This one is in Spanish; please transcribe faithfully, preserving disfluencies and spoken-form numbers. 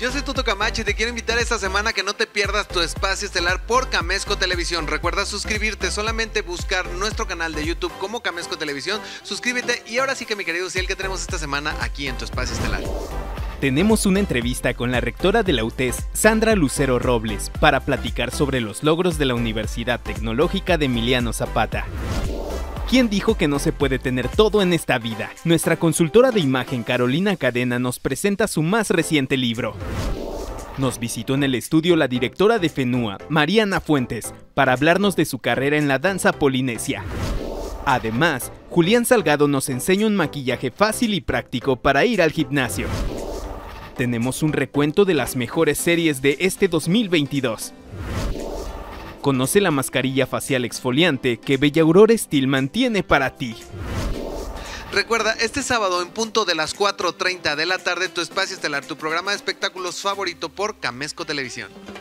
Yo soy Tuto Camacho y te quiero invitar esta semana a que no te pierdas tu espacio estelar por Camesco Televisión. Recuerda suscribirte, solamente buscar nuestro canal de YouTube como Camesco Televisión. Suscríbete y ahora sí que mi querido Ciel, ¿qué tenemos esta semana aquí en tu espacio estelar? Tenemos una entrevista con la rectora de la U T E S, Sandra Lucero Robles, para platicar sobre los logros de la Universidad Tecnológica de Emiliano Zapata. ¿Quién dijo que no se puede tener todo en esta vida? Nuestra consultora de imagen Carolina Cadena nos presenta su más reciente libro. Nos visitó en el estudio la directora de FENUA, Mariana Fuentes, para hablarnos de su carrera en la danza polinesia. Además, Julián Salgado nos enseña un maquillaje fácil y práctico para ir al gimnasio. Tenemos un recuento de las mejores series de este dos mil veintidós. Conoce la mascarilla facial exfoliante que Bella Aurora Stillman tiene para ti. Recuerda, este sábado en punto de las cuatro treinta de la tarde, tu espacio estelar, tu programa de espectáculos favorito por Camesco Televisión.